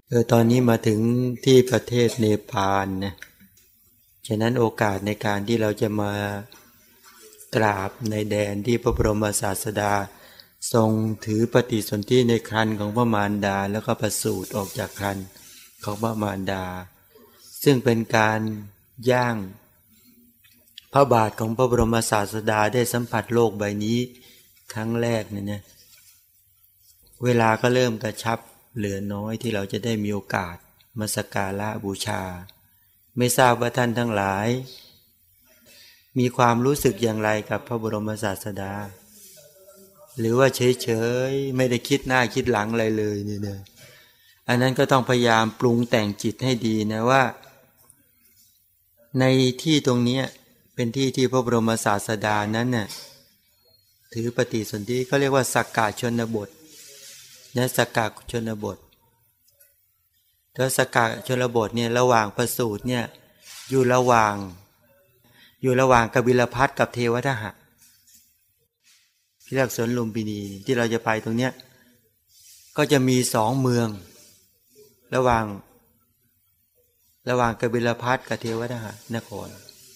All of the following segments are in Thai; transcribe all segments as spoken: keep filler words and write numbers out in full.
เออตอนนี้มาถึงที่ประเทศเนปาลนะฉะนั้นโอกาสในการที่เราจะมากราบในแดนที่พระบรมศาสดาทรงถือปฏิสนธิในครรภ์ของพระมารดาแล้วก็ประสูติออกจากครรภ์ของพระมารดาซึ่งเป็นการย่างพระบาทของพระบรมศาสดาได้สัมผัสโลกใบนี้ครั้งแรกเนี่ยนะเวลาก็เริ่มกระชับเหลือน้อยที่เราจะได้มีโอกาสมาสักการะบูชาไม่ทราบว่าท่านทั้งหลายมีความรู้สึกอย่างไรกับพระบรมศาสดาหรือว่าเฉยๆไม่ได้คิดหน้าคิดหลังอะไรเลยนี่นะอันนั้นก็ต้องพยายามปรุงแต่งจิตให้ดีนะว่าในที่ตรงนี้เป็นที่ที่พระบรมศาสดานั้นน่ะถือปฏิสนธิเขาเรียกว่าสักกะชนบทนะสักกะชนบทถ้าสักกะชนบทเนี่ยระหว่างประสูติเนี่ยอยู่ระหว่างอยู่ระหว่างกบิลพัสกับเทวทหะที่เรียกสวนลุมพินีที่เราจะไปตรงเนี้ยก็จะมีสองเมืองระหว่างระหว่างกบิลพัสกับเทวทหะนคร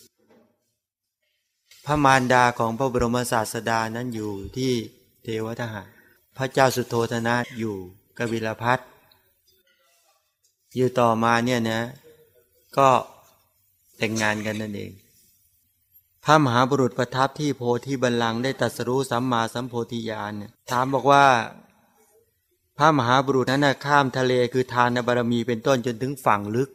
พระมารดาของพระบรมศาสดานั้นอยู่ที่เทวทหะพระเจ้าสุโธทนะอยู่กบิลพัสอยู่ต่อมาเนี่ยนะก็แต่งงานกันนั่นเองพระมหาบุรุษประทับที่โพธิบัลลังก์ได้ตรัสรู้สัมมาสัมโพธิญาณเนี่ยถามบอกว่าพระมหาบุรุษนั้นนะข้ามทะเลคือทานบารมีเป็นต้นจนถึงฝั่งลึก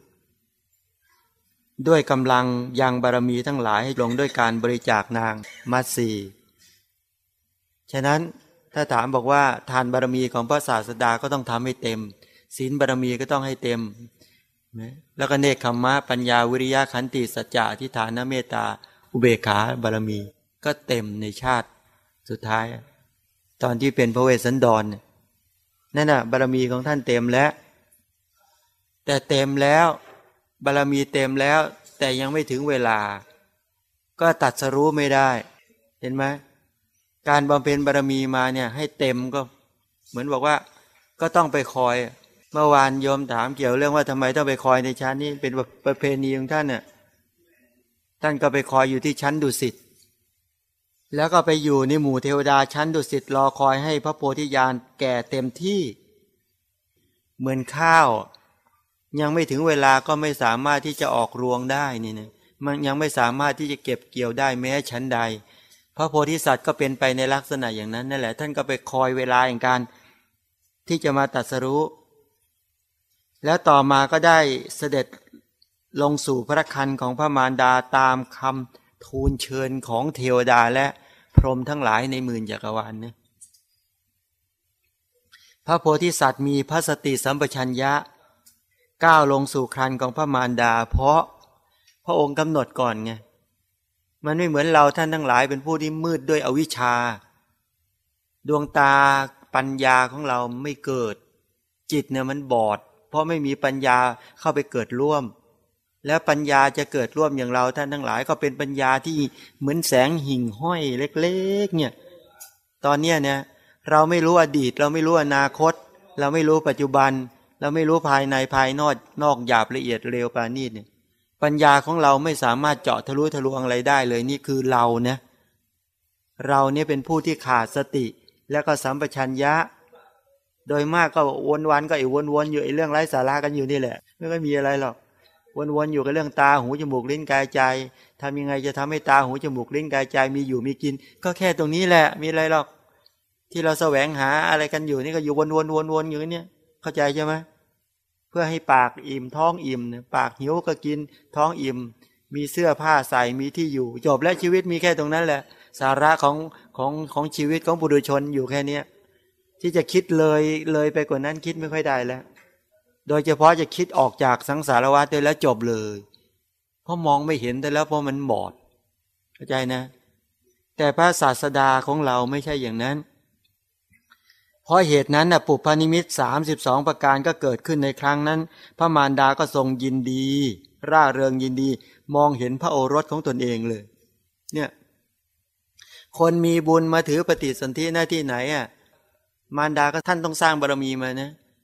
ด้วยกำลังยังบารมีทั้งหลายให้ลงด้วยการบริจาคนางมัตสีฉะนั้นถ้าถามบอกว่าทานบารมีของพระศาสดาก็ต้องทำให้เต็มศีลบารมีก็ต้องให้เต็มแล้วก็เนกขัมมะปัญญาวิริยะขันติสัจจะอธิฐานเมตตาอุเบกขาบารมีก็เต็มในชาติสุดท้ายตอนที่เป็นพระเวสสันดรนั่นน่ะบารมีของท่านเต็มแล้วแต่เต็มแล้วบารมีเต็มแล้วแต่ยังไม่ถึงเวลาก็ตรัสรู้ไม่ได้เห็นไหมการบำเพ็ญบารมีมาเนี่ยให้เต็มก็เหมือนบอกว่าก็ต้องไปคอยเมื่อวานโยมถามเกี่ยวเรื่องว่าทำไมต้องไปคอยในชั้นนี้เป็นประเพณีของท่านเนี่ยท่านก็ไปคอยอยู่ที่ชั้นดุสิตแล้วก็ไปอยู่ในหมู่เทวดาชั้นดุสิตรอคอยให้พระโพธิญาณแก่เต็มที่เหมือนข้าวยังไม่ถึงเวลาก็ไม่สามารถที่จะออกรวงได้นี่นะมันยังไม่สามารถที่จะเก็บเกี่ยวได้แม้ชั้นใดพระโพธิสัตว์ก็เป็นไปในลักษณะอย่างนั้นนั่นแหละท่านก็ไปคอยเวลาอย่างการที่จะมาตรัสรู้แล้วต่อมาก็ได้เสด็จลงสู่พระครรภ์ของพระมารดาตามคำทูลเชิญของเทวดาและพรหมทั้งหลายในหมื่นจักรวาลนะพระโพธิสัตว์มีพระสติสัมปชัญญะก้าวลงสู่ครรภ์ของพระมารดาเพราะพระองค์กำหนดก่อนไงมันไม่เหมือนเราท่านทั้งหลายเป็นผู้ที่มืดด้วยอวิชชาดวงตาปัญญาของเราไม่เกิดจิตเนี่ยมันบอดเพราะไม่มีปัญญาเข้าไปเกิดร่วมแล้วปัญญาจะเกิดร่วมอย่างเราท่านทั้งหลายก็เป็นปัญญาที่เหมือนแสงหิ่งห้อยเล็กๆเนี่ยตอนเนี้ยเนี่ยเราไม่รู้อดีตเราไม่รู้อนาคตเราไม่รู้ปัจจุบันเราไม่รู้ภายในภายนอกนอกหยาบละเอียดเร็วปราณีตเนี่ยปัญญาของเราไม่สามารถเจาะทะลุทะลวงอะไรได้เลยนี่คือเรานะเราเนี่ยเป็นผู้ที่ขาดสติแล้วก็สัมปชัญญะโดยมากก็วนวันก็ไอ้วนๆอยู่ไอ้เรื่องไร้สาระกันอยู่นี่แหละไม่ค่อยมีอะไรหรอกวนๆอยู่กับเรื่องตาหูจมูกลิ้นกายใจทำยังไงจะทำให้ตาหูจมูกลิ้นกายใจมีอยู่มีกินก็แค่ตรงนี้แหละมีอะไรหรอกที่เราแสวงหาอะไรกันอยู่นี่ก็อยู่วนๆๆๆอยู่นี่เข้าใจใช่ไหมเพื่อให้ปากอิ่มท้องอิ่มปากหิวก็กินท้องอิ่มมีเสื้อผ้าใส่มีที่อยู่จบแล้วชีวิตมีแค่ตรงนั้นแหละสาระของของของชีวิตของบุรุษชนอยู่แค่นี้ที่จะคิดเลยเลยไปกว่านั้นคิดไม่ค่อยได้แล้วโดยเฉพาะจะคิดออกจากสังสารวัฏได้แล้วจบเลยเพราะมองไม่เห็นแต่แล้วเพราะมันบอดเข้าใจนะแต่พระศาสดาของเราไม่ใช่อย่างนั้นเพราะเหตุนั้นน่ะปุพพนิมิตสามสิบสองประการก็เกิดขึ้นในครั้งนั้นพระมารดาก็ทรงยินดีร่าเริงยินดีมองเห็นพระโอรสของตนเองเลยเนี่ยคนมีบุญมาถือปฏิสนธิหน้าที่ไหนอ่ะมารดาก็ท่านต้องสร้างบารมีมานะ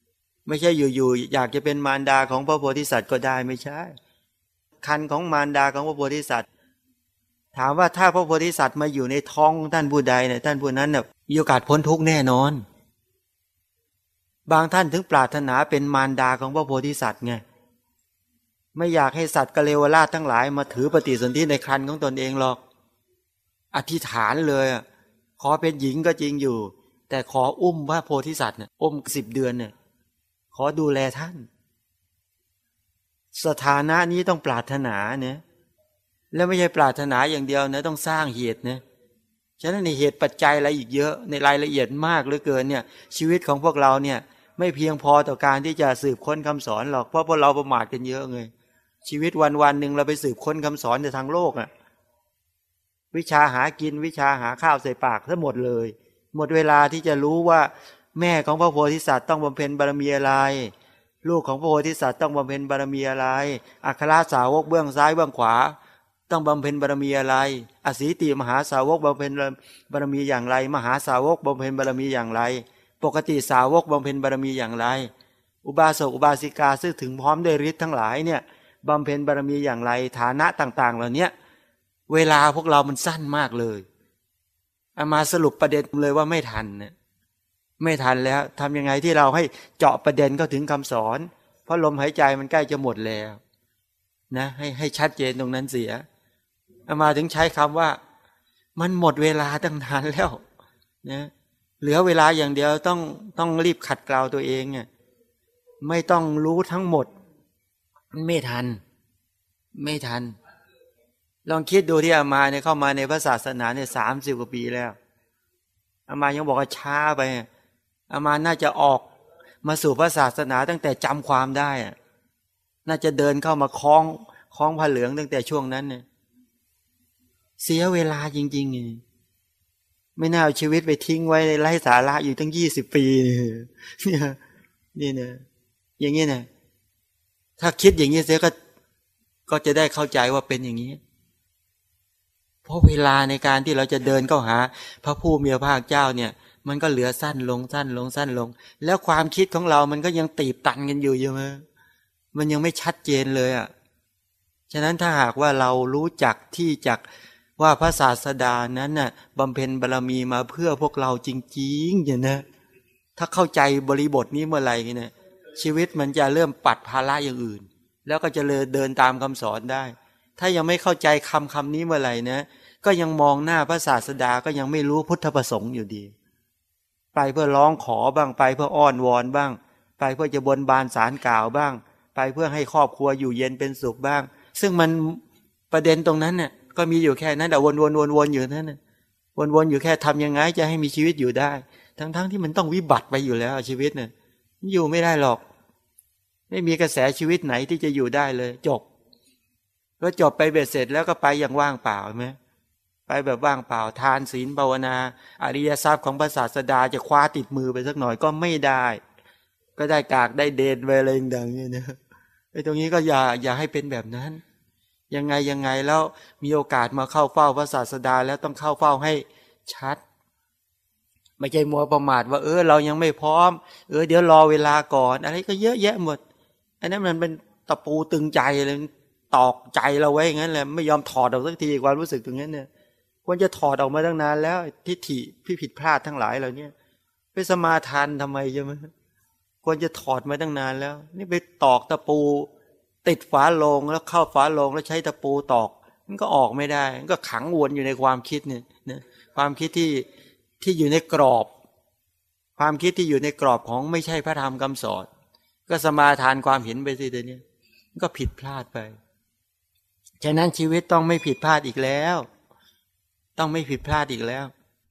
ไม่ใช่อยู่ๆอยากจะเป็นมารดาของพระโพธิสัตว์ก็ได้ไม่ใช่คันของมารดาของพระโพธิสัตว์ถามว่าถ้าพระโพธิสัตว์มาอยู่ในท้องท่านผู้ใดเนี่ยท่านผู้นั้นเนี่ยมีโอกาสพ้นทุกข์แน่นอนบางท่านถึงปรารถนาเป็นมารดาของพระโพธิสัตว์ไงไม่อยากให้สัตว์กะเลวราชทั้งหลายมาถือปฏิสนธิในครรภ์ของตนเองหรอกอธิษฐานเลยขอเป็นหญิงก็จริงอยู่แต่ขออุ้มพระโพธิสัตว์เนี่ยอุ้มสิบเดือนเนี่ยขอดูแลท่านสถานะนี้ต้องปรารถนาเนี่ยแล้วไม่ใช่ปรารถนาอย่างเดียวนะต้องสร้างเหตุนะฉะนั้นในเหตุปัจจัยอะไรอีกเยอะในรายละเอียดมากเหลือเกินเนี่ยชีวิตของพวกเราเนี่ยไม่เพียงพอต่อการที่จะสืบค้นคำสอนหรอกเพราะพวกเราประมาทกันเยอะไงชีวิตวันวันหนึ่งเราไปสืบค้นคำสอนในทางโลกอ่ะวิชาหากินวิชาหาข้าวใส่ปากทั้งหมดเลยหมดเวลาที่จะรู้ว่าแม่ของพระโพธิสัตว์ต้องบำเพ็ญบารมีอะไรลูกของพระโพธิสัตว์ต้องบำเพ็ญบารมีอะไรอัครสาวกเบื้องซ้ายเบื้องขวาต้องบำเพ็ญบารมีอะไรอสีติมหาสาวกบำเพ็ญบารมีอย่างไรมหาสาวกบำเพ็ญบารมีอย่างไรปกติสาวกบำเพ็ญบารมีอย่างไรอุบาสกอุบาสิกาซึ่งถึงพร้อมด้วยฤทธิ์ทั้งหลายเนี่ยบำเพ็ญบารมีอย่างไรฐานะต่างๆเหล่านี้เวลาพวกเรามันสั้นมากเลยเอามาสรุปประเด็นเลยว่าไม่ทันเนี่ยไม่ทันแล้วทำยังไงที่เราให้เจาะประเด็นเข้าถึงคำสอนเพราะลมหายใจมันใกล้จะหมดแล้วนะให้ให้ชัดเจนตรงนั้นเสียเอามาถึงใช้คำว่ามันหมดเวลาตั้งนานแล้วนะเหลือเวลาอย่างเดียวต้องต้องรีบขัดเกลาตัวเองเนี่ยไม่ต้องรู้ทั้งหมดไม่ทันไม่ทันลองคิดดูที่อามาเนี่ยเข้ามาในพระศาสนาเนี่ยสามสิบกว่าปีแล้วอามายังบอกว่าช้าไปอามาน่าจะออกมาสู่พระศาสนาตั้งแต่จำความได้น่าจะเดินเข้ามาคล้องคล้องผ้าเหลืองตั้งแต่ช่วงนั้นเนี่ยเสียเวลาจริงๆไม่น่าเอาชีวิตไปทิ้งไว้ในไร้สาระอยู่ตั้งยี่สิบปีเนี่ยนี่เนี่ยอย่างนี้นะถ้าคิดอย่างนี้เสียก็ก็จะได้เข้าใจว่าเป็นอย่างนี้เพราะเวลาในการที่เราจะเดินเข้าหาพระผู้มีพระภาคเจ้าเนี่ยมันก็เหลือสั้นลงสั้นลงสั้นลงแล้วความคิดของเรามันก็ยังตีบตันกันอยู่ใช่ไหมมันยังไม่ชัดเจนเลยอ่ะฉะนั้นถ้าหากว่าเรารู้จักที่จักว่าพระศาสดานั้นน่ะบำเพ็ญบารมีมาเพื่อพวกเราจริงๆอย่างนะถ้าเข้าใจบริบทนี้เมื่อไหร่เนี่ยชีวิตมันจะเริ่มปัดภาระอย่างอื่นแล้วก็จะเลยเดินตามคำสอนได้ถ้ายังไม่เข้าใจคำคำนี้เมื่อไหร่นะก็ยังมองหน้าพระศาสดาก็ยังไม่รู้พุทธประสงค์อยู่ดีไปเพื่อร้องขอบ้างไปเพื่ออ้อนวอนบ้างไปเพื่อจะบนบานสารกล่าวบ้างไปเพื่อให้ครอบครัวอยู่เย็นเป็นสุขบ้างซึ่งมันประเด็นตรงนั้นเนี่ยก็มีอยู่แค่นั้นแต่วนๆๆๆอยู่นั่นน่ะวนๆอยู่แค่ทำยังไงจะให้มีชีวิตอยู่ได้ทั้งๆที่มันต้องวิบัติไปอยู่แล้วชีวิตเนี่ยอยู่ไม่ได้หรอกไม่มีกระแสชีวิตไหนที่จะอยู่ได้เลยจบก็จบไปเบ็ดเสร็จแล้วก็ไปอย่างว่างเปล่าใช่ไหมไปแบบว่างเปล่าทานศีลภาวนาอริยทรัพย์ของพระศาสดาจะคว้าติดมือไปสักหน่อยก็ไม่ได้ก็ได้กากได้เดนไปอะไรอย่างเงี้ยนะไอ้ตรงนี้ก็อย่าอย่าให้เป็นแบบนั้นยังไงยังไงแล้วมีโอกาสมาเข้าเฝ้าพระศาสดาแล้วต้องเข้าเฝ้าให้ชัดไม่ใช่มัวประมาทว่าเออเรายังไม่พร้อมเออเดี๋ยวรอเวลาก่อนอะไรก็เยอะแยะหมดอันนั้นมันเป็นตะปูตึงใจเลยตอกใจเราไว้อย่างนั้นแหละไม่ยอมถอดออกสักทีความรู้สึกตรงนั้นเนี่ยควรจะถอดออกมาตั้งนานแล้วทิฏฐิที่ผิดพลาดทั้งหลายเหล่านี้ไปสมาทานทำไมใช่ไหมควรจะถอดมาตั้งนานแล้วนี่ไปตอกตะปูติดฝาโลงแล้วเข้าฝาโลงแล้วใช้ตะปูตอกมันก็ออกไม่ได้มันก็ขังวนอยู่ในความคิดเนี่ยนะความคิดที่ที่อยู่ในกรอบความคิดที่อยู่ในกรอบของไม่ใช่พระธรรมคำสอนก็สมาทานความเห็นไปสิเดี๋ยวนี้ก็ผิดพลาดไปฉะนั้นชีวิตต้องไม่ผิดพลาดอีกแล้วต้องไม่ผิดพลาดอีกแล้ว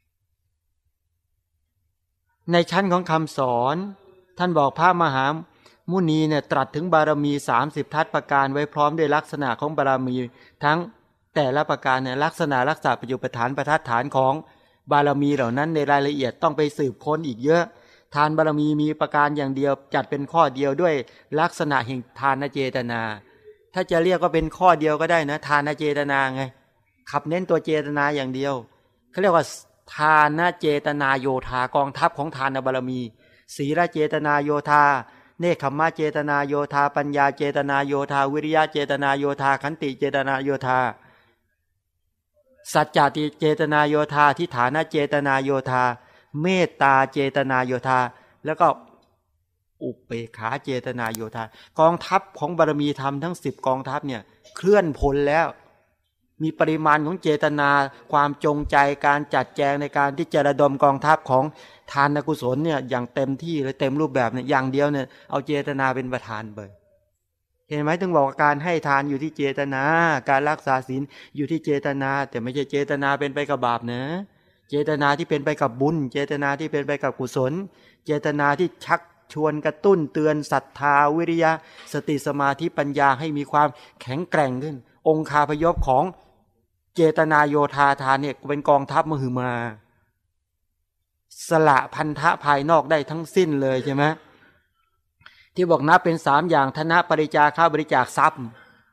ในชั้นของคำสอนท่านบอกพระมหามุนีเนี่ยตรัสถึงบารมีสามสิบทัศประการไว้พร้อมด้วยลักษณะของบารมีทั้งแต่ละประการเนี่ยลักษณะลักษณะปัจจุปฐานประทัดฐานของบารมีเหล่านั้นในรายละเอียดต้องไปสืบค้นอีกเยอะทานบารมีมีประการอย่างเดียวจัดเป็นข้อเดียวด้วยลักษณะแห่งทานเจตนาถ้าจะเรียกว่าเป็นข้อเดียวก็ได้นะทานเจตนาไงขับเน้นตัวเจตนาอย่างเดียวเขาเรียกว่าทานเจตนาโยธากองทัพของทานบารมีศีลเจตนาโยธาเนคขมมะเจตนาโยธาปัญญาเจตนาโยธาวิริยะเจตนาโยธาขันติเจตนาโยธาสัจจะเจตนาโยธาทิฏฐานะเจตนาโยธาเมตตาเจตนาโยธาแล้วก็อุเบกขาเจตนาโยธากองทัพของบารมีธรรมทั้งสิบกองทัพเนี่ยเคลื่อนพลแล้วมีปริมาณของเจตนาความจงใจการจัดแจงในการที่จะระดมกองทัพของทานกุศลเนี่ยอย่างเต็มที่เลยเต็มรูปแบบเนี่ยอย่างเดียวเนี่ยเอาเจตนาเป็นประธานไปเห็นไหมถึงบอกว่าการให้ทานอยู่ที่เจตนาการรักษาศีลอยู่ที่เจตนาแต่ไม่ใช่เจตนาเป็นไปกับบาปนะเจตนาที่เป็นไปกับบุญเจตนาที่เป็นไปกับกุศลเจตนาที่ชักชวนกระตุ้นเตือนศรัทธาวิริยะสติสมาธิปัญญาให้มีความแข็งแกร่งขึ้นองค์คาพยพของเจตนาโยธาทานเนี่ยเป็นกองทัพมหึมาสละพันธะภายนอกได้ทั้งสิ้นเลยใช่ไหมที่บอกนับเป็นสามอย่างธนะปริจาค่าบริจาคทรัพย์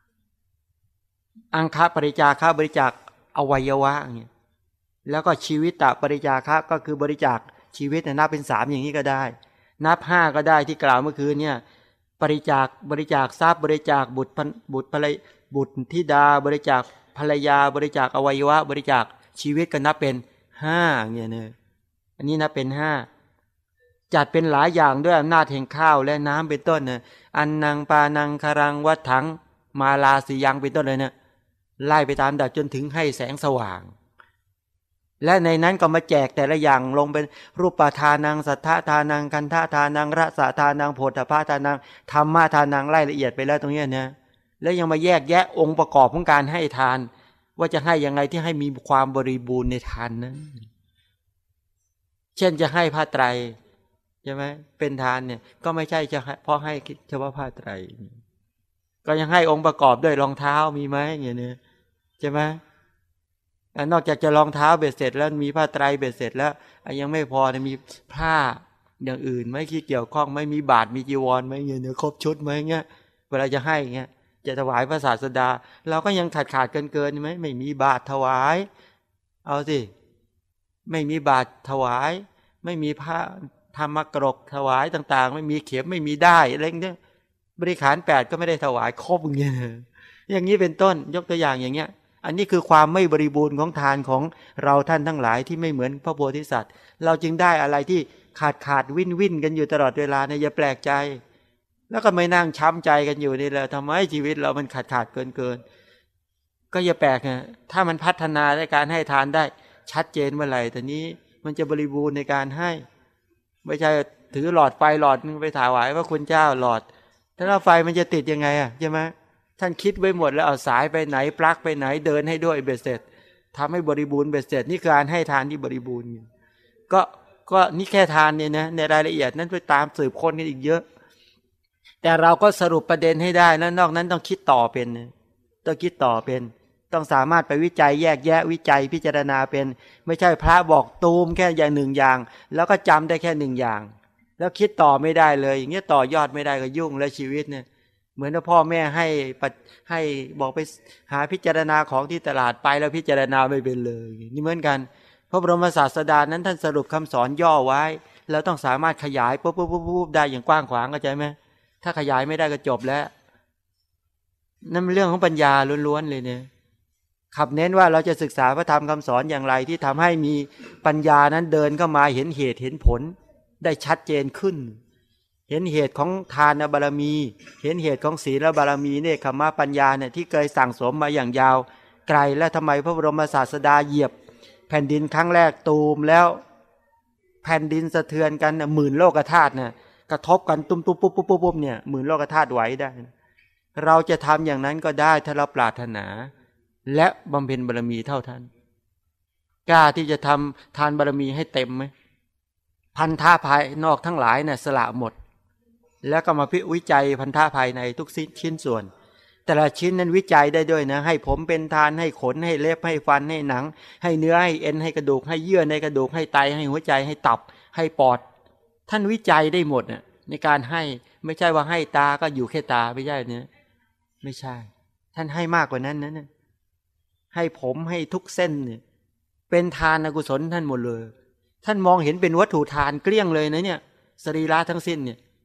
อังคาปริจาค่าบริจาคอวัยวะเนี่ยแล้วก็ชีวิตตปริจาค่าก็คือบริจาคชีวิตนับเป็นสามอย่างนี้ก็ได้นับห้าก็ได้ที่กล่าวเมื่อคืนเนี่ยบริจาคบริจาคทรัพย์บริจาคบุตรบุตรภรรยบุตรธิดาบริจาคภรรยาบริจาคอวัยวะบริจาคชีวิตก็นับเป็นห้าเนี่ยเนอะอันนี้นับเป็นห้าจัดเป็นหลายอย่างด้วยอำนาจแห่งข้าวและน้ำเป็นต้นเนอะอันนังปานังคารังวัฏถังมาลาสียังเป็นต้นเลยเนี่ยไล่ไปตามดับจนถึงให้แสงสว่างและในนั้นก็มาแจกแต่ละอย่างลงเป็นรูปทานังสัทธาทานังคันธาทานังรสทานังโพธพาทานังธรรมะทานังไล่ละเอียดไปแล้วตรงนี้เนี่ยแล้วยังมาแยกแยะองค์ประกอบของการให้ทานว่าจะให้ยังไงที่ให้มีความบริบูรณ์ในทานนั้นเช่นจะให้ผ้าไตรใช่ไหมเป็นทานเนี่ยก็ไม่ใช่จะเพราะให้เฉพาะผ้าไตรก็ยังให้องค์ประกอบด้วยรองเท้ามีไหมอย่างเนี้ยใช่ไหมนอกจากจะรองเท้าเบ็ดเสร็จแล้วมีผ้าไตรเบ็ดเสร็จแล้วยังไม่พอเนี่ยมีผ้าอย่างอื่นไหมที่เกี่ยวข้องไม่มีบาทมีจีวรไหมเงี้ยเนี่ยครบชุดไหมเงี้ยเวลาจะให้เงี้ยจะถวายพระศาสดาเราก็ยังขาดขาดเกินเกินไหมไม่มีบาทถวายเอาสิไม่มีบาทถวายไม่มีผ้าธรรมกรกถวายต่างๆไม่มีเข็มไม่มีได้อะไรเงี้ยบริขารแปดก็ไม่ได้ถวายครบเงี้ยอย่างนี้เป็นต้นยกตัวอย่างอย่างเงี้ยอันนี้คือความไม่บริบูรณ์ของทานของเราท่านทั้งหลายที่ไม่เหมือนพระโพธิสัตว์เราจึงได้อะไรที่ขาดขาดวิ่นวิ่นกันอยู่ตลอดเวลาเนี่ยอย่าแปลกใจแล้วก็ไม่นั่งช้ำใจกันอยู่นี่แหละทำไมชีวิตเรามันขาดขาดเกินเกินก็อย่าแปลกนะถ้ามันพัฒนาในการให้ทานได้ชัดเจนเมื่อไหร่แต่นี้มันจะบริบูรณ์ในการให้ไม่ใช่ถือหลอดไฟหลอดนึงไปถวายว่าคุณเจ้าหลอดถ้าไฟมันจะติดยังไงอ่ะใช่ไหมท่านคิดไว้หมดแล้วเอาสายไปไหนปลั๊กไปไหนเดินให้ด้วยเบ็ดเสร็จทำให้บริบูรณ์เบ็ดเสร็จนี่คือการให้ทานที่บริบูรณ์ก็ก็นี่แค่ทานเนี่ยนะในรายละเอียดนั้นไปตามสืบค้นกันอีกเยอะแต่เราก็สรุปประเด็นให้ได้แล้วนอกนั้นต้องคิดต่อเป็นต้องคิดต่อเป็นต้องสามารถไปวิจัยแยกแยะวิจัยพิจารณาเป็นไม่ใช่พระบอกตูมแค่อย่างหนึ่งอย่างแล้วก็จำได้แค่หนึ่งอย่างแล้วคิดต่อไม่ได้เลยอย่างเงี้ยต่อยอดไม่ได้ก็ยุ่งแล้วชีวิตเนี่ยเหมือนว่าพ่อแม่ให้ให้บอกไปหาพิจารณาของที่ตลาดไปแล้วพิจารณาไม่เป็นเลยนี่เหมือนกันพระบรมศาสดานั้นท่านสรุปคำสอนย่อไว้แล้วต้องสามารถขยายปุ๊บปุ๊บปุ๊บได้อย่างกว้างขวางเข้าใจไหมถ้าขยายไม่ได้ก็จบแล้วนั่นเป็นเรื่องของปัญญาล้วนๆเลยเนี่ยขับเน้นว่าเราจะศึกษาพระธรรมคำสอนอย่างไรที่ทำให้มีปัญญานั้นเดินเข้ามาเห็นเหตุเห็นผลได้ชัดเจนขึ้นเห็นเหตุของทานบารมีเห็นเหตุของศีลบารมีเนคขมะปัญญาเนี่ยที่เคยสั่งสมมาอย่างยาวไกลและทำไมพระบรมศาสดาเหยียบแผ่นดินครั้งแรกตูมแล้วแผ่นดินสะเทือนกันหมื่นโลกธาตุเนี่ยกระทบกันตุ้มตุ้มปุ๊บปุ๊บปุ๊บเนี่ยหมื่นโลกธาตุไหวได้เราจะทำอย่างนั้นก็ได้ถ้าเราปรารถนาและบำเพ็ญบารมีเท่าท่านกล้าที่จะทำทานบารมีให้เต็มไหมพันธะภายนอกทั้งหลายเนี่ยสละหมดแล้วก็มาพิวิจัยพันธะภายในทุกชิ้นส่วนแต่ละชิ้นนั้นวิจัยได้ด้วยนะให้ผมเป็นทานให้ขนให้เล็บให้ฟันให้หนังให้เนื้อให้เอ็นให้กระดูกให้เยื่อในกระดูกให้ไตให้หัวใจให้ตับให้ปอดท่านวิจัยได้หมดน่ะในการให้ไม่ใช่ว่าให้ตาก็อยู่แค่ตาไม่ใช่เนี่ยไม่ใช่ท่านให้มากกว่านั้นนะให้ผมให้ทุกเส้นเนี่ยเป็นทานกุศลท่านหมดเลยท่านมองเห็นเป็นวัตถุทานเกลี้ยงเลยนะเนี่ยสรีระทั้งสิ้นเนี่ยเ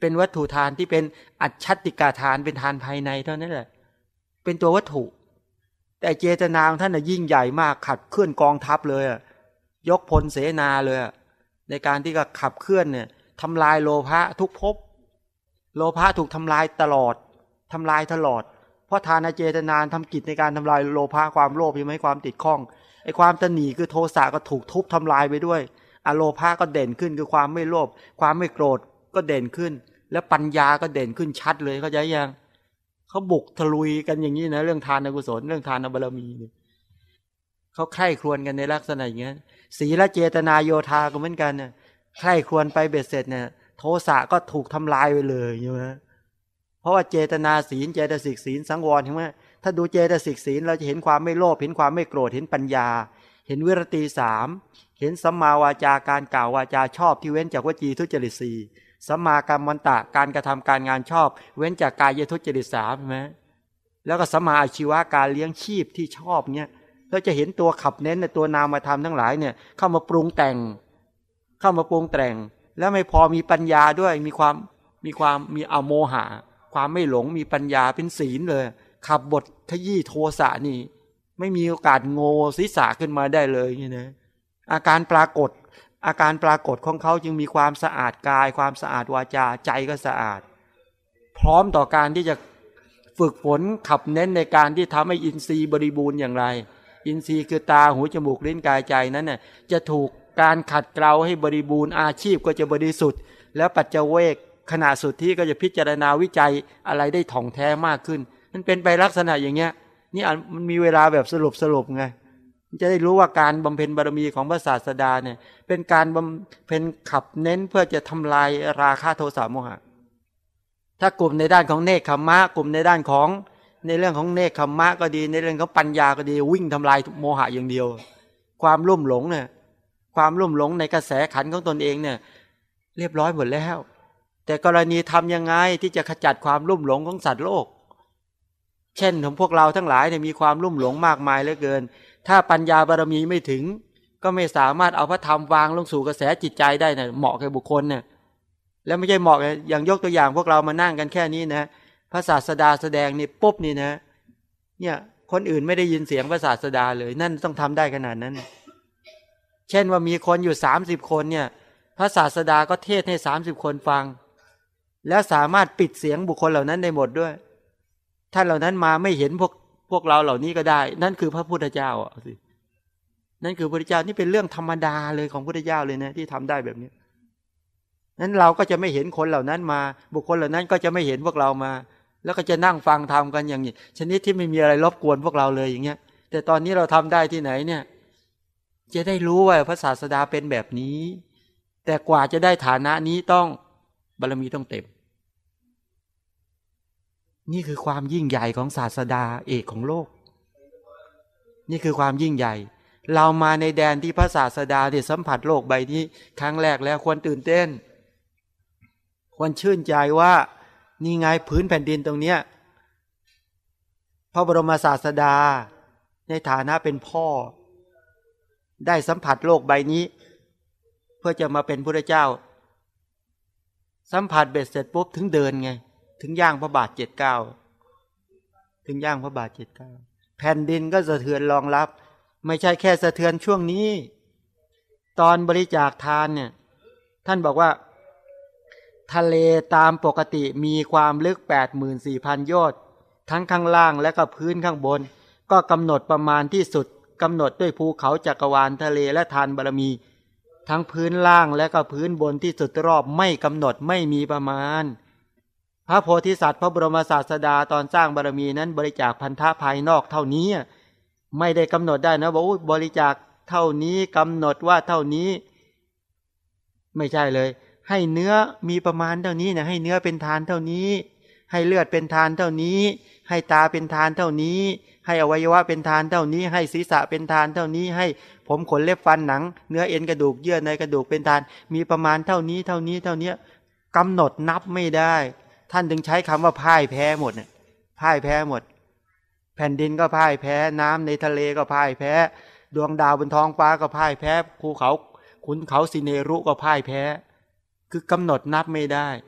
เป็นวัตถุทานที่เป็นอัจฉติกาทานเป็นทานภายในเท่านั้นแหละเป็นตัววัตถุแต่เจตนาของท่านน่ะยิ่งใหญ่มากขับเคลื่อนกองทัพเลยยกพลเสนาเลยในการที่จะขับเคลื่อนเนี่ยทำลายโลภะทุกภพโลภะถูกทำลายตลอดทำลายตลอดเพราะทานเจตนาทำกิจในการทำลายโลภะความโลภใช่ไหมความติดข้องไอ้ความตนีคือโทสะก็ถูกทุบทำลายไปด้วยอโลภะก็เด่นขึ้นคือความไม่โลภความไม่โกรธก็เด่นขึ้นแล้วปัญญาก็เด่นขึ้นชัดเลยเข้าใจยังเขาบุกทะลุยกันอย่างนี้นะเรื่องทานกุศลเรื่องทานบารมีเนี่ยเขาใคร่ครวญกันในลักษณะอย่างนี้ศีลเจตนาโยธาก็เหมือนกันเนี่ยใคร่ครวญไปเบ็ดเสร็จเนี่ยโทสะก็ถูกทำลายไปเลยใช่ไหมเพราะว่าเจตนาศีลเจตสิกศีลสังวรใช่ไหมถ้าดูเจตสิกศีลเราจะเห็นความไม่โลภเห็นความไม่โกรธเห็นปัญญาเห็นวิรติสามเห็นสัมมาวาจาการกล่าววาจาชอบที่เว้นจากวจีทุจริตสี่สัมมากัมมันตะการกระทำการงานชอบเว้นจากกายทุจริตสามใช่ไหมแล้วก็สัมมาอาชีวะการเลี้ยงชีพที่ชอบเนี่ยเราจะเห็นตัวขับเน้นในตัวนามธรรมทั้งหลายเนี่ยเข้ามาปรุงแต่งเข้ามาปรุงแต่งแล้วไม่พอมีปัญญาด้วยมีความมีความมีอโมหะความไม่หลงมีปัญญาเป็นศีลเลยขับบทขยี้โทสะนี่ไม่มีโอกาสโง่ศีรษะขึ้นมาได้เลยนี่นะอาการปรากฏอาการปรากฏของเขาจึงมีความสะอาดกายความสะอาดวาจาใจก็สะอาดพร้อมต่อการที่จะฝึกฝนขับเน้นในการที่ทำให้อินทรีย์บริบูรณ์อย่างไรอินทรีย์คือตาหูจมูกลิ้นกายใจนั้นน่ะจะถูกการขัดเกลาให้บริบูรณ์อาชีพก็จะบริสุทธิ์แล้วปัจเจเวกขณะสุดที่ก็จะพิจารณาวิจัยอะไรได้ถ่องแท้มากขึ้นมันเป็นไปลักษณะอย่างเงี้ยนี่มันมีเวลาแบบสรุปสรุปไงจะได้รู้ว่าการบำเพ็ญบารมีของพระศาสดาเนี่ยเป็นการบำเพ็ญขับเน้นเพื่อจะทำลายราคะโทสะโมหะถ้ากลุ่มในด้านของเนคขมมะกลุ่มในด้านของในเรื่องของเนคขมมะก็ดีในเรื่องของปัญญาก็ดีวิ่งทำลายโมหะอย่างเดียวความลุ่มหลงเนี่ยความลุ่มหลงในกระแสขันธ์ของตนเองเนี่ยเรียบร้อยหมดแล้วแต่กรณีทำยังไงที่จะขจัดความลุ่มหลงของสัตว์โลกเช่นของพวกเราทั้งหลายเนี่ยมีความลุ่มหลงมากมายเหลือเกินถ้าปัญญาบารมีไม่ถึงก็ไม่สามารถเอาพระธรรมวางลงสู่กระแสจิตใจได้นะเหมาะกับบุคคลเนี่ยแล้วไม่ใช่เหมาะอย่างยกตัวอย่างพวกเรามานั่งกันแค่นี้นะพระศาสดาแสดงนี่ปุ๊บนี่นะเนี่ยคนอื่นไม่ได้ยินเสียงพระศาสดาเลยนั่นต้องทำได้ขนาดนั้นเช่นว่ามีคนอยู่สามสิบคนเนี่ยพระศาสดาก็เทศให้สามสิบคนฟังแล้วสามารถปิดเสียงบุคคลเหล่านั้นได้หมดด้วยท่านเหล่านั้นมาไม่เห็นพวกพวกเราเหล่านี้ก็ได้นั่นคือพระพุทธเจ้าอ่ะสินั่นคือพระพุทธเจ้านี่เป็นเรื่องธรรมดาเลยของพระพุทธเจ้าเลยนะที่ทำได้แบบนี้นั้นเราก็จะไม่เห็นคนเหล่านั้นมาบุคคลเหล่านั้นก็จะไม่เห็นพวกเรามาแล้วก็จะนั่งฟังทำกันอย่างนี้ชนิดที่ไม่มีอะไรรบกวนพวกเราเลยอย่างเงี้ยแต่ตอนนี้เราทำได้ที่ไหนเนี่ยจะได้รู้ว่าพระศาสดาเป็นแบบนี้แต่กว่าจะได้ฐานะนี้ต้องบารมีต้องเต็มนี่คือความยิ่งใหญ่ของศาสดาเอกของโลกนี่คือความยิ่งใหญ่เรามาในแดนที่พระศาสดาได้สัมผัสโลกใบนี้ครั้งแรกแล้วควรตื่นเต้นควรชื่นใจว่านี่ไงพื้นแผ่นดินตรงเนี้ยพระบรมศาสดาในฐานะเป็นพ่อได้สัมผัสโลกใบนี้เพื่อจะมาเป็นพระเจ้าสัมผัสเบ็ดเสร็จปุ๊บถึงเดินไงถึงย่างพระบาทเจ็ดเก้าถึงย่างพระบาทเจ็ดเก้าแผ่นดินก็สะเทือนรองรับไม่ใช่แค่สะเทือนช่วงนี้ตอนบริจาคทานเนี่ยท่านบอกว่าทะเลตามปกติมีความลึก แปดหมื่นสี่พัน โยชน์ทั้งข้างล่างและก็พื้นข้างบนก็กำหนดประมาณที่สุดกำหนดด้วยภูเขาจักรวาลทะเลและทานบารมีทั้งพื้นล่างและก็พื้นบนที่สุดรอบไม่กำหนดไม่มีประมาณพระโพธิสัตว์พระบรมศาสดาตอนสร้างบารมีนั้นบริจาคพันธะภายนอกเท่านี้ไม่ได้กำหนดได้นะว่าบริจาคเท่านี้กำหนดว่าเท่านี้ไม่ใช่เลยให้เนื้อมีประมาณเท่านี้นะให้เนื้อเป็นทานเท่านี้ให้เลือดเป็นทานเท่านี้ให้ตาเป็นทานเท่านี้ให้อวัยวะเป็นทานเท่านี้ให้ศีรษะเป็นทานเท่านี้ให้ผมขนเล็บฟันหนังเนื้อเอ็นกระดูกเยื่อในกระดูกเป็นทานมีประมาณเท่านี้เท่านี้เท่านี้กำหนดนับไม่ได้ท่านจึงใช้คำว่าพ่ายแพ้หมดเนี่ยพ่ายแพ้หมดแผ่นดินก็พ่ายแพ้น้ำในทะเลก็พ่ายแพ้ดวงดาวบนท้องฟ้าก็พ่ายแพ้ภูเขาขุนเขาสิเนรุก็พ่ายแพ้คือกำหนดนับไม่ได้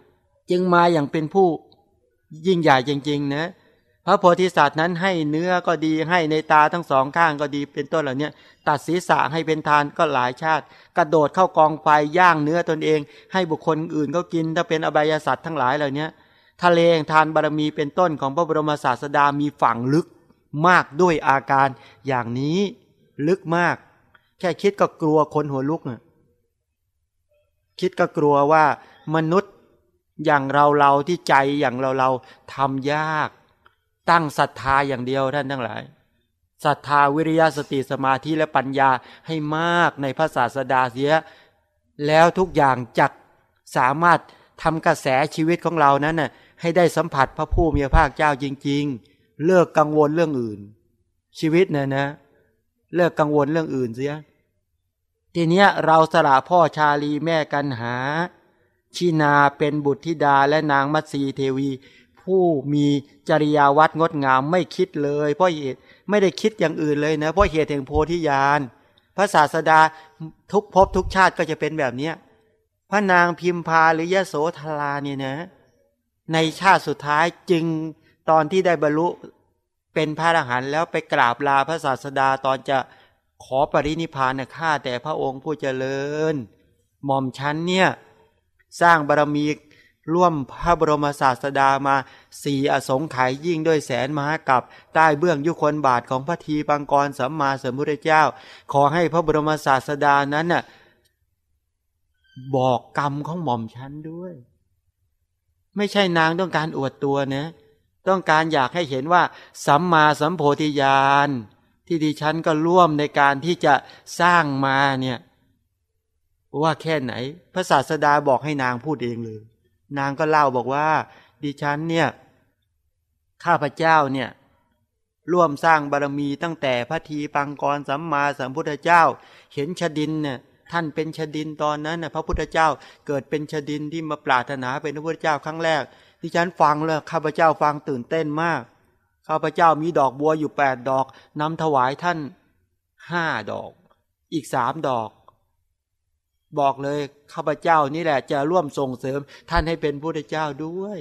จึงมาอย่างเป็นผู้ยิ่งใหญ่จริงๆนะพระโพธิสัตว์นั้นให้เนื้อก็ดีให้ในตาทั้งสองข้างก็ดีเป็นต้นเหล่านี้ตัดศีรษะให้เป็นทานก็หลายชาติกระโดดเข้ากองไฟย่างเนื้อตนเองให้บุคคลอื่นเขากินถ้าเป็นอบายสัตว์ทั้งหลายเหล่านี้ทะเลแห่งทานบารมีเป็นต้นของพระบรมศาสดามีฝั่งลึกมากด้วยอาการอย่างนี้ลึกมากแค่คิดก็กลัวคนหัวลุกน่ะคิดก็กลัวว่ามนุษย์อย่างเราเราที่ใจอย่างเราเราทำยากตั้งศรัทธาอย่างเดียวท่านทั้งหลายศรัทธาวิริยะสติสมาธิและปัญญาให้มากในพระศาสดาเสียแล้วทุกอย่างจักสามารถทำกระแสชีวิตของเรานั้นน่ะให้ได้สัมผัสพระผู้มีพระภาคเจ้าจริงๆเลิกกังวลเรื่องอื่นชีวิตเนี่ยนะเลิกกังวลเรื่องอื่นเสียทีเนี้ยเราสละพ่อชาลีแม่กันหาชินาเป็นบุตรธิดาและนางมัตสีเทวีผู้มีจริยาวัดงดงามไม่คิดเลยเพราะเหตุไม่ได้คิดอย่างอื่นเลยนะเพราะเหตุแห่งโพธิญาณพระศาสดาทุกภพทุกชาติก็จะเป็นแบบนี้พระนางพิมพาหรือยโสธราเนี่ยนะในชาติสุดท้ายจึงตอนที่ได้บรรลุเป็นพระอรหันต์แล้วไปกราบลาพระศาสดาตอนจะขอปรินิพพานนะข้าแต่พระองค์ผู้เจริญหม่อมชั้นเนี่ยสร้างบารมีร่วมพระบรมศาสดามาสี่อสงไขยยิ่งด้วยแสนมหากัปใต้เบื้องยุคนบาทของพระทีปังกรสัมมาสัมพุทธเจ้าขอให้พระบรมศาสดานั้นน่ะบอกกรรมของหม่อมชั้นด้วยไม่ใช่นางต้องการอวดตัวนะต้องการอยากให้เห็นว่าสัมมาสัมโพธิญาณที่ดิฉันก็ร่วมในการที่จะสร้างมาเนี่ยว่าแค่ไหนพระศาสดาบอกให้นางพูดเองเลยนางก็เล่าบอกว่าดิฉันเนี่ยข้าพเจ้าเนี่ยร่วมสร้างบารมีตั้งแต่พระทีปังกรสัมมาสัมพุทธเจ้าเห็นชดินเนี่ยท่านเป็นชดินตอนนั้นน่ะพระพุทธเจ้าเกิดเป็นชดินที่มาปรารถนาเป็นพระพุทธเจ้าครั้งแรกดิฉันฟังแล้วข้าพเจ้าฟังตื่นเต้นมากข้าพเจ้ามีดอกบัวอยู่แปดดอกนำถวายท่านห้าดอกอีกสามดอกบอกเลยข้าพเจ้านี่แหละจะร่วมส่งเสริมท่านให้เป็นพระพุทธเจ้าด้วย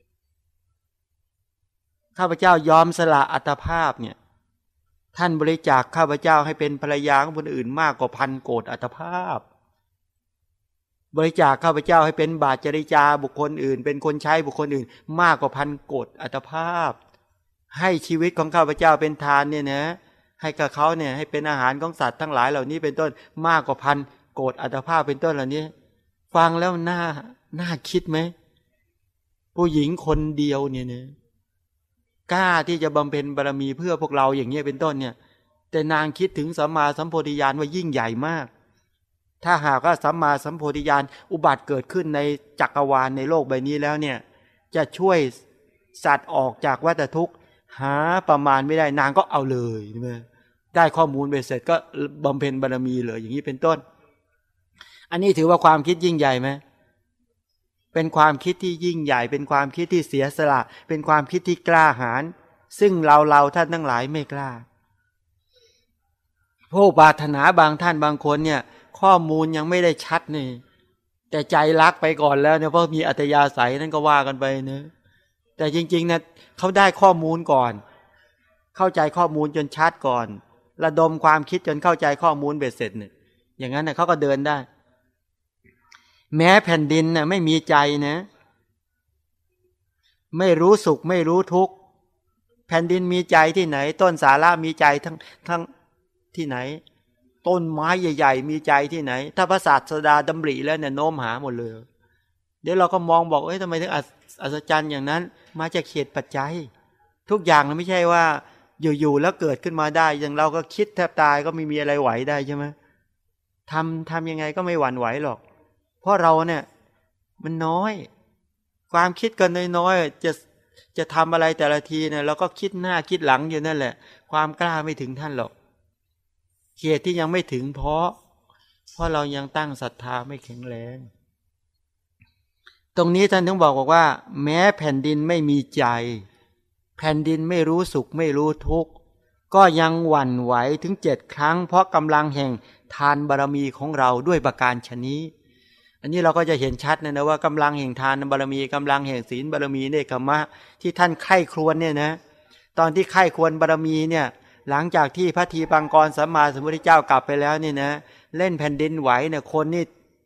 ข้าพเจ้ายอมสละอัตภาพเนี่ยท่านบริจาคข้าพเจ้าให้เป็นภรรยาของคนอื่นมากกว่าพันโกฏอัตภาพบริจาคข้าพเจ้าให้เป็นบาทจริจาบุคคลอื่นเป็นคนใช้บุคคลอื่นมากกว่าพันโกฏอัตภาพให้ชีวิตของข้าพเจ้าเป็นทานเนี่ยนะให้กับเขาเนี่ยให้เป็นอาหารของสัตว์ทั้งหลายเหล่านี้เป็นต้นมากกว่าพันโกฏอัตภาพเป็นต้นเหล่านี้ฟังแล้วน่าน่าคิดไหมผู้หญิงคนเดียวเนี่ยนะกล้าที่จะบำเพ็ญบารมีเพื่อพวกเราอย่างเงี้ยเป็นต้นเนี่ยแต่นางคิดถึงสัมมาสัมโพธิญาณว่ายิ่งใหญ่มากถ้าหากว่าสัมมาสัมโพธิญาณอุบัติเกิดขึ้นในจักรวาลในโลกใบนี้แล้วเนี่ยจะช่วยสัตว์ออกจากวัฏทุกข์หาประมาณไม่ได้นางก็เอาเลยใช่ไหมได้ข้อมูลไปเสร็จก็บำเพ็ญบารมีเลยอย่างนี้เป็นต้นอันนี้ถือว่าความคิดยิ่งใหญ่ไหมเป็นความคิดที่ยิ่งใหญ่เป็นความคิดที่เสียสละเป็นความคิดที่กล้าหาญซึ่งเราเราท่านทั้งหลายไม่กล้าผู้ปรารถนาบางท่านบางคนเนี่ยข้อมูลยังไม่ได้ชัดนี่แต่ใจรักไปก่อนแล้วเนี่ยเพราะมีอัตยาศัยนั่นก็ว่ากันไปเนะแต่จริงๆนะเขาได้ข้อมูลก่อนเข้าใจข้อมูลจนชัดก่อนระดมความคิดจนเข้าใจข้อมูลเบ็ดเสร็จเนี่ยอย่างนั้นนะเขาก็เดินได้แม้แผ่นดินน่ะไม่มีใจนะไม่รู้สุขไม่รู้ทุกข์แผ่นดินมีใจที่ไหนต้นสาระมีใจทั้งทั้งที่ไหนต้นไม้ใหญ่ๆมีใจที่ไหนถ้าพระศาสดาดำริแล้วเนี่ยโน้มหาหมดเลยเดี๋ยวเราก็มองบอกเอ้ยทำไมถึงอัศจรรย์อย่างนั้นมาจากเหตุปัจจัยทุกอย่างมันไม่ใช่ว่าอยู่ๆแล้วเกิดขึ้นมาได้อย่างเราก็คิดแทบตายก็ไม่มีอะไรไหวได้ใช่ไหมทำทำยังไงก็ไม่หวั่นไหวหรอกเพราะเราเนี่ยมันน้อยความคิดกันน้อยๆจะจะทำอะไรแต่ละทีเนี่ยเราก็คิดหน้าคิดหลังอยู่นั่นแหละความกล้าไม่ถึงท่านหรอกเหตุที่ยังไม่ถึงเพราะเพราะเรายังตั้งศรัทธาไม่แข็งแรงตรงนี้ท่านถึงบอกว่าแม้แผ่นดินไม่มีใจแผ่นดินไม่รู้สุขไม่รู้ทุกข์ก็ยังหวั่นไหวถึงเจ็ดครั้งเพราะกำลังแห่งทานบารมีของเราด้วยประการฉะนี้อันนี้เราก็จะเห็นชัดนะนะว่ากำลังแห่งทานบารมีกำลังแห่งศีลบารมีเนกขมะที่ท่านไข้ครวญเนี่ยนะตอนที่ไข้ควรบารมีเนี่ยหลังจากที่พระทีปังกรสัมมาสัมพุทธเจ้ากลับไปแล้วนี่นะเล่นแผ่นดินไหวเนี่ยคนนี่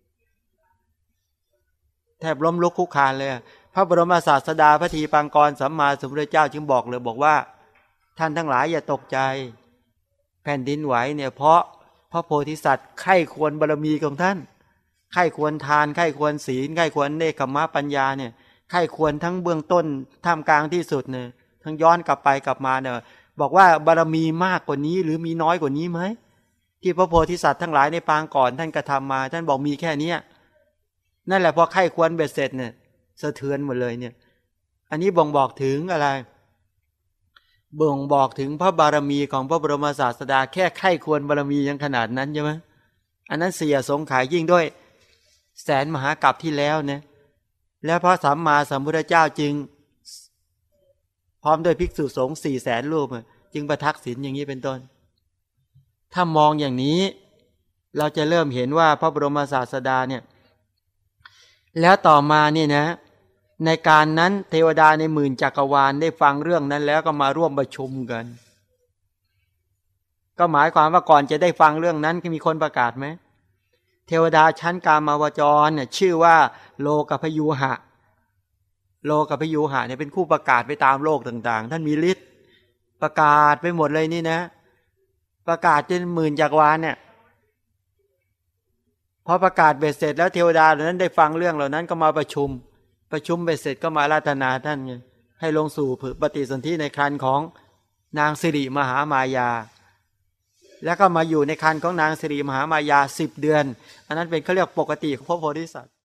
แทบล้มลุกคุกคานเลยพระบรมศาสดาพระทีปังกรสัมมาสัมพุทธเจ้าจึงบอกเลยบอกว่าท่านทั้งหลายอย่าตกใจแผ่นดินไหวเนี่ยเพราะพระโพธิสัตว์ไข้ควรบารมีของท่านไข้ควรทานไข้ควรศีลไข้ควรเนกขมะปัญญาเนี่ยไข้ควรทั้งเบื้องต้นท่ามกลางที่สุดเนี่ยทั้งย้อนกลับไปกลับมาเนี่ยบอกว่าบารมีมากกว่านี้หรือมีน้อยกว่านี้ไหมที่พระโพธิสัตว์ทั้งหลายในปางก่อนท่านกระทำมาท่านบอกมีแค่นี้นั่นแหละพอไข้ควรเบ็ดเสร็จเนี่ยสะเทือนหมดเลยเนี่ยอันนี้บ่งบอกถึงอะไรบ่งบอกถึงพระบารมีของพระบรมศาสดาแค่ไข้ควรบารมียังขนาดนั้นใช่ไหมอันนั้นเสียสงขายยิ่งด้วยแสนมหากัปที่แล้วเนี่ยแล้วพระสัมมาสัมพุทธเจ้าจึงพร้อมด้วยภิกษุสงฆ์สี่แสนรูปจึงประทักษิณอย่างนี้เป็นต้นถ้ามองอย่างนี้เราจะเริ่มเห็นว่าพระบรมศาสดาเนี่ยแล้วต่อมาเนี่ยนะในการนั้นเทวดาในหมื่นจักรวาลได้ฟังเรื่องนั้นแล้วก็มาร่วมประชุมกันก็หมายความว่าก่อนจะได้ฟังเรื่องนั้นก็มีคนประกาศไหมเทวดาชั้นกามาวจรเนี่ยชื่อว่าโลกพยูหะโลกพยูหะเนี่ยเป็นผู้ประกาศไปตามโลกต่างๆท่านมีฤทธิ์ประกาศไปหมดเลยนี่นะประกาศจนหมื่นจักรวาลเนี่ยพอประกาศเบ็ดเสร็จแล้วเทวดาเหล่านั้นได้ฟังเรื่องเหล่านั้นก็มาประชุมประชุมเบ็ดเสร็จก็มาอาราธนาท่านไงให้ลงสู่ปฏิสนธิในครรภ์ของนางสิริมหามายาแล้วก็มาอยู่ในครรภ์ของนางสิริมหามายาสิบเดือนอันนั้นเป็นเขาเรียกปกติของพระโพธิสัตว์